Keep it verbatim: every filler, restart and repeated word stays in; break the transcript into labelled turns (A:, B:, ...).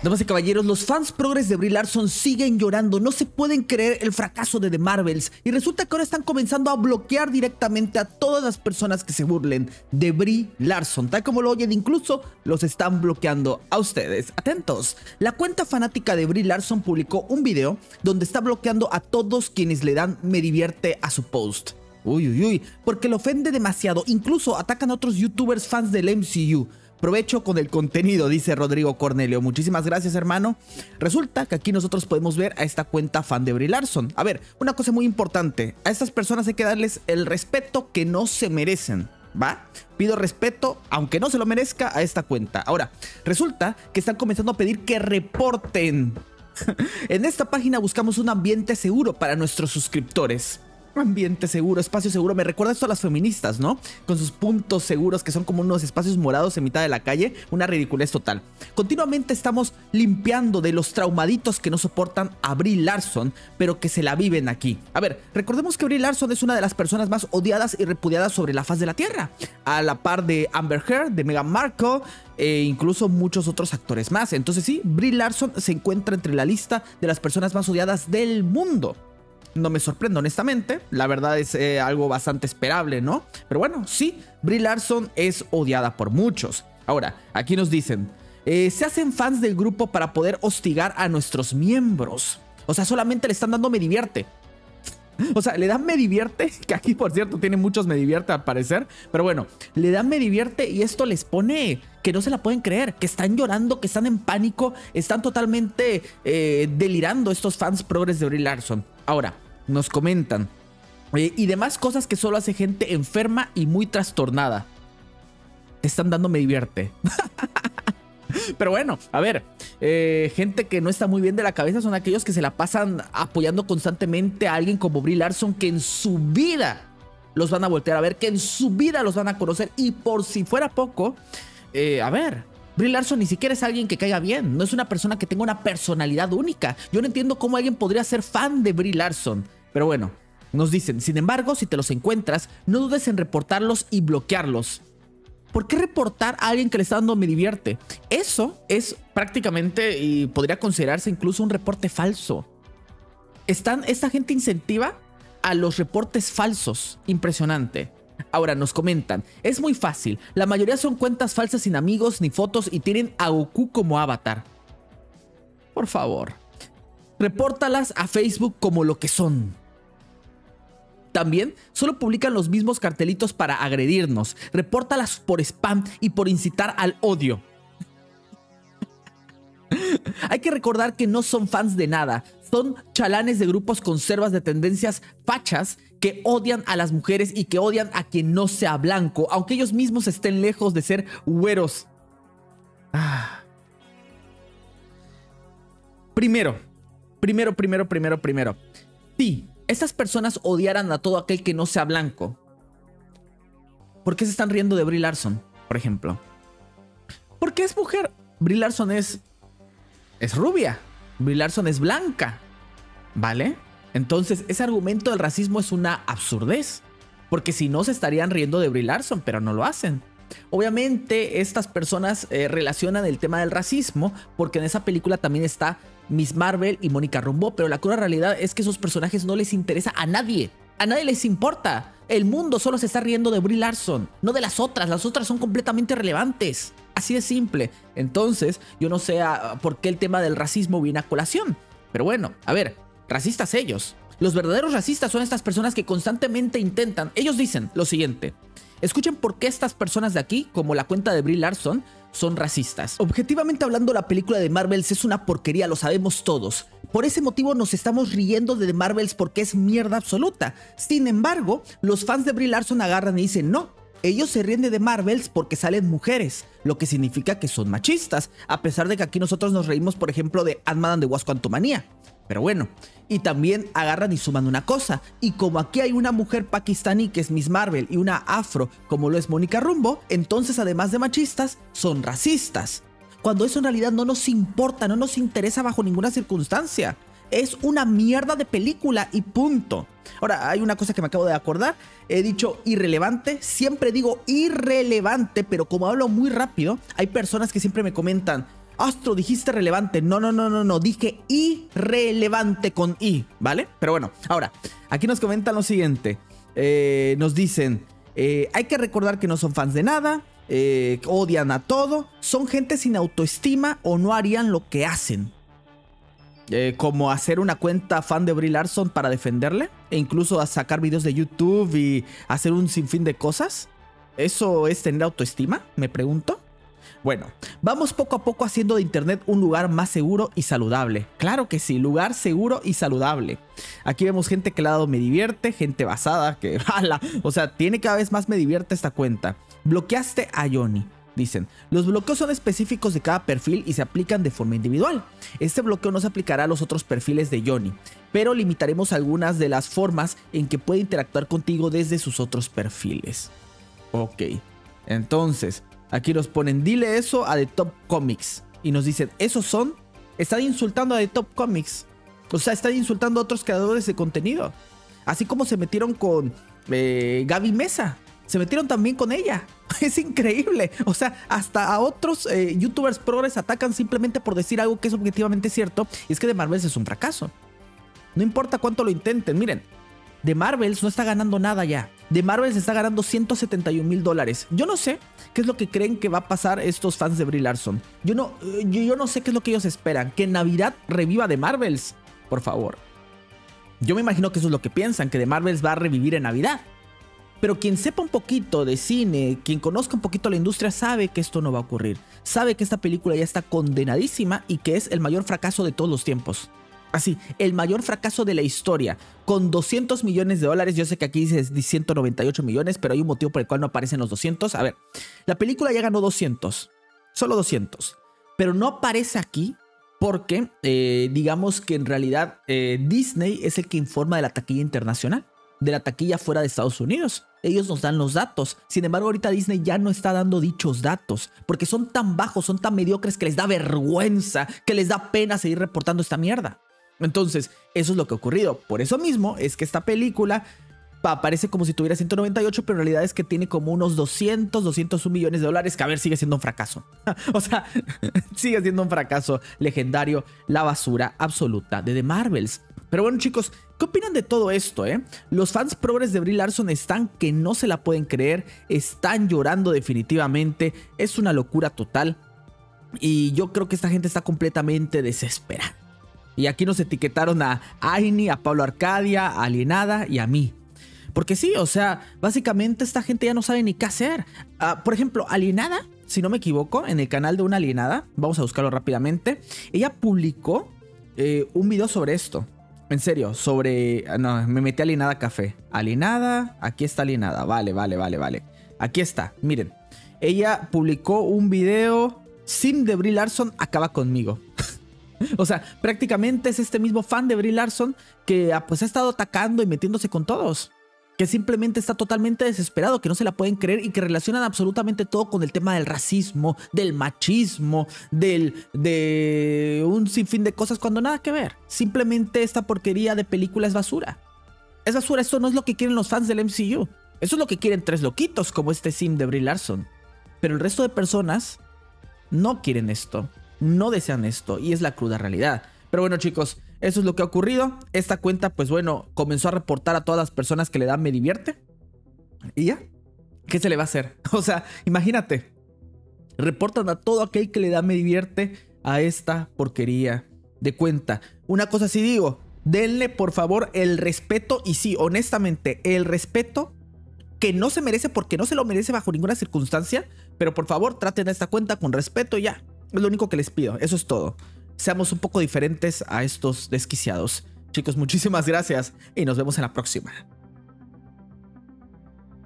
A: Damas y caballeros, los fans progres de Brie Larson siguen llorando, no se pueden creer el fracaso de The Marvels y resulta que ahora están comenzando a bloquear directamente a todas las personas que se burlen de Brie Larson, tal como lo oyen, incluso los están bloqueando a ustedes. Atentos, la cuenta fanática de Brie Larson publicó un video donde está bloqueando a todos quienes le dan me divierte a su post. Uy, uy, uy, porque lo ofende demasiado, incluso atacan a otros youtubers fans del M C U. Provecho con el contenido, dice Rodrigo Cornelio. Muchísimas gracias, hermano. Resulta que aquí nosotros podemos ver a esta cuenta fan de Brie Larson. A ver, una cosa muy importante. A estas personas hay que darles el respeto que no se merecen, ¿va? Pido respeto, aunque no se lo merezca, a esta cuenta. Ahora, resulta que están comenzando a pedir que reporten. En esta página buscamos un ambiente seguro para nuestros suscriptores. Ambiente seguro, espacio seguro, me recuerda esto a las feministas, ¿no? Con sus puntos seguros que son como unos espacios morados en mitad de la calle, una ridiculez total. Continuamente estamos limpiando de los traumaditos que no soportan a Brie Larson, pero que se la viven aquí. A ver, recordemos que Brie Larson es una de las personas más odiadas y repudiadas sobre la faz de la tierra, a la par de Amber Heard, de Meghan Markle e incluso muchos otros actores más. Entonces sí, Brie Larson se encuentra entre la lista de las personas más odiadas del mundo. No me sorprende, honestamente. La verdad es eh, algo bastante esperable, ¿no? Pero bueno, sí, Brie Larson es odiada por muchos. Ahora, aquí nos dicen, eh, se hacen fans del grupo para poder hostigar a nuestros miembros. O sea, solamente le están dando me divierte. O sea, le dan me divierte, que aquí por cierto tiene muchos me divierte al parecer. Pero bueno, le dan me divierte y esto les pone que no se la pueden creer, que están llorando, que están en pánico, están totalmente eh, delirando estos fans progres de Brie Larson. Ahora, nos comentan eh, y demás cosas que solo hace gente enferma y muy trastornada. Te están dando me divierte. Pero bueno, a ver, eh, gente que no está muy bien de la cabeza son aquellos que se la pasan apoyando constantemente a alguien como Brie Larson, que en su vida los van a voltear a ver, que en su vida los van a conocer. Y por si fuera poco, eh, a ver, Brie Larson ni siquiera es alguien que caiga bien, no es una persona que tenga una personalidad única. Yo no entiendo cómo alguien podría ser fan de Brie Larson. Pero bueno, nos dicen, sin embargo, si te los encuentras, no dudes en reportarlos y bloquearlos. ¿Por qué reportar a alguien que le está dando me divierte? Eso es prácticamente, y podría considerarse incluso un reporte falso. Están, esta gente incentiva a los reportes falsos. Impresionante. Ahora nos comentan, es muy fácil, la mayoría son cuentas falsas sin amigos ni fotos y tienen a Goku como avatar. Por favor, repórtalas a Facebook como lo que son. También solo publican los mismos cartelitos para agredirnos. Repórtalas por spam y por incitar al odio. Hay que recordar que no son fans de nada. Son chalanes de grupos conservas de tendencias fachas que odian a las mujeres y que odian a quien no sea blanco, aunque ellos mismos estén lejos de ser güeros. Ah. Primero, primero, primero, primero, primero. Sí. Estas personas odiaran a todo aquel que no sea blanco. ¿Por qué se están riendo de Brie Larson, por ejemplo? Porque es mujer. Brie Larson es... es rubia. Brie Larson es blanca. ¿Vale? Entonces, ese argumento del racismo es una absurdez. Porque si no, se estarían riendo de Brie Larson, pero no lo hacen. Obviamente, estas personas eh, relacionan el tema del racismo porque en esa película también está Miss Marvel y Mónica Rambeau, pero la cruda realidad es que esos personajes no les interesa a nadie. A nadie les importa. El mundo solo se está riendo de Brie Larson, no de las otras. Las otras son completamente irrelevantes. Así de simple. Entonces, yo no sé a, por qué el tema del racismo viene a colación. Pero bueno, a ver, racistas ellos. Los verdaderos racistas son estas personas que constantemente intentan. Ellos dicen lo siguiente. Escuchen por qué estas personas de aquí, como la cuenta de Brie Larson, son racistas. Objetivamente hablando, la película de Marvels es una porquería, lo sabemos todos. Por ese motivo nos estamos riendo de The Marvels porque es mierda absoluta. Sin embargo, los fans de Brie Larson agarran y dicen no. Ellos se ríen de The Marvels porque salen mujeres, lo que significa que son machistas, a pesar de que aquí nosotros nos reímos, por ejemplo, de Ant-Man and the Wasp: Quantumania. Pero bueno, y también agarran y suman una cosa, y como aquí hay una mujer pakistaní que es Miss Marvel y una afro como lo es Mónica Rambeau, entonces además de machistas, son racistas. Cuando eso en realidad no nos importa, no nos interesa bajo ninguna circunstancia. Es una mierda de película y punto. Ahora, hay una cosa que me acabo de acordar. He dicho irrelevante. Siempre digo irrelevante, pero como hablo muy rápido, hay personas que siempre me comentan: Astro, dijiste relevante. No, no, no, no, no. Dije irrelevante con I, ¿vale? Pero bueno, ahora, aquí nos comentan lo siguiente. Eh, nos dicen, eh, hay que recordar que no son fans de nada, eh, odian a todo, son gente sin autoestima o no harían lo que hacen. Eh, como hacer una cuenta fan de Brie Larson para defenderle, e incluso a sacar videos de YouTube y hacer un sinfín de cosas. ¿Eso es tener autoestima? Me pregunto. Bueno, vamos poco a poco haciendo de internet un lugar más seguro y saludable. Claro que sí, lugar seguro y saludable. Aquí vemos gente que le ha dado me divierte, gente basada que... ¡Hala! O sea, tiene cada vez más me divierte esta cuenta. Bloqueaste a Johnny. Dicen, los bloqueos son específicos de cada perfil y se aplican de forma individual. Este bloqueo no se aplicará a los otros perfiles de Johnny, pero limitaremos algunas de las formas en que puede interactuar contigo desde sus otros perfiles. Ok, entonces, aquí nos ponen, dile eso a The Top Comics. Y nos dicen, esos son, están insultando a The Top Comics. O sea, están insultando a otros creadores de contenido. Así como se metieron con eh, Gaby Mesa. Se metieron también con ella. Es increíble. O sea, hasta a otros eh, youtubers progres atacan simplemente por decir algo que es objetivamente cierto. Y es que The Marvels es un fracaso. No importa cuánto lo intenten. Miren, The Marvels no está ganando nada ya. The Marvels está ganando ciento setenta y un mil dólares. Yo no sé qué es lo que creen que va a pasar estos fans de Brie Larson. Yo no, yo, yo no sé qué es lo que ellos esperan. Que en Navidad reviva The Marvels. Por favor. Yo me imagino que eso es lo que piensan. Que The Marvels va a revivir en Navidad. Pero quien sepa un poquito de cine, quien conozca un poquito la industria, sabe que esto no va a ocurrir. Sabe que esta película ya está condenadísima y que es el mayor fracaso de todos los tiempos. Así, el mayor fracaso de la historia. Con doscientos millones de dólares. Yo sé que aquí dice ciento noventa y ocho millones, pero hay un motivo por el cual no aparecen los doscientos. A ver, la película ya ganó doscientos. Solo doscientos. Pero no aparece aquí porque, eh, digamos que en realidad eh, Disney es el que informa de la taquilla internacional. De la taquilla fuera de Estados Unidos. Ellos nos dan los datos. Sin embargo, ahorita Disney ya no está dando dichos datos. Porque son tan bajos, son tan mediocres que les da vergüenza, que les da pena seguir reportando esta mierda. Entonces, eso es lo que ha ocurrido. Por eso mismo es que esta película aparece como si tuviera ciento noventa y ocho, pero en realidad es que tiene como unos doscientos, doscientos un millones de dólares, que a ver, sigue siendo un fracaso. O sea, sigue siendo un fracaso legendario, la basura absoluta de The Marvels. Pero bueno, chicos, ¿qué opinan de todo esto, eh? Los fans progres de Brie Larson están que no se la pueden creer, están llorando definitivamente, es una locura total. Y yo creo que esta gente está completamente desesperada. Y aquí nos etiquetaron a Aini, a Pablo Arcadia, a Alienada y a mí. Porque sí, o sea, básicamente esta gente ya no sabe ni qué hacer. Uh, por ejemplo, Alienada, si no me equivoco, en el canal de una Alienada, vamos a buscarlo rápidamente, ella publicó eh, un video sobre esto. En serio, sobre... No, me metí a Alienada Café. Alienada, aquí está Alienada. Vale, vale, vale, vale. Aquí está, miren. Ella publicó un video. Sim de Brie Larson acaba conmigo. O sea, prácticamente es este mismo fan de Brie Larson que pues ha estado atacando y metiéndose con todos. Que simplemente está totalmente desesperado, que no se la pueden creer y que relacionan absolutamente todo con el tema del racismo, del machismo, del, de un sinfín de cosas cuando nada que ver. Simplemente esta porquería de película es basura. Es basura, esto no es lo que quieren los fans del M C U. Eso es lo que quieren tres loquitos como este sim de Brie Larson. Pero el resto de personas no quieren esto, no desean esto y es la cruda realidad. Pero bueno, chicos, eso es lo que ha ocurrido. Esta cuenta, pues bueno, comenzó a reportar a todas las personas que le dan me divierte. Y ya, ¿qué se le va a hacer? O sea, imagínate. Reportan a todo aquel que le da me divierte a esta porquería de cuenta. Una cosa sí digo, denle por favor el respeto. Y sí, honestamente, el respeto que no se merece, porque no se lo merece bajo ninguna circunstancia. Pero por favor, traten a esta cuenta con respeto y ya. Es lo único que les pido, eso es todo. Seamos un poco diferentes a estos desquiciados. Chicos, muchísimas gracias y nos vemos en la próxima.